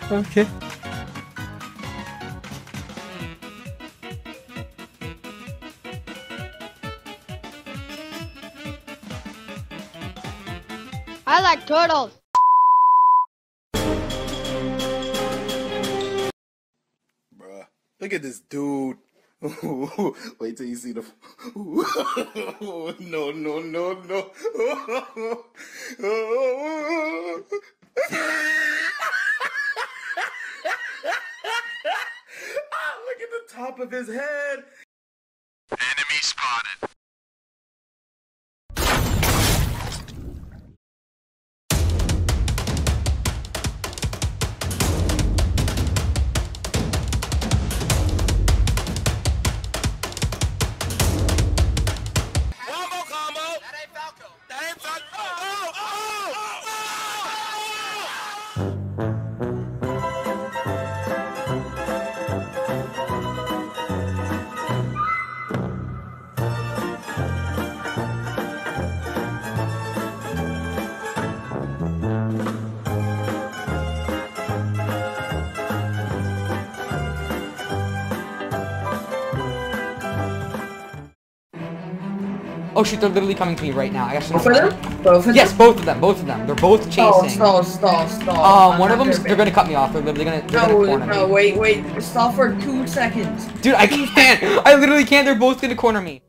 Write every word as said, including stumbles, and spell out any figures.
Okay. I like turtles. Bruh, look at this dude. Wait till you see the. No, no, no, no. Ah, look at the top of his head. Enemy spotted. Oh shoot, they're literally coming to me right now. I got Both of them? Both of Yes, them? both of them, both of them. They're both chasing. Oh, stall, stall, stall. Um, I'm one of not them, gonna they're gonna cut me off. They're literally gonna, they're No, gonna corner no, me. wait, wait. Stall for two seconds. Dude, I can't. I literally can't. They're both gonna corner me.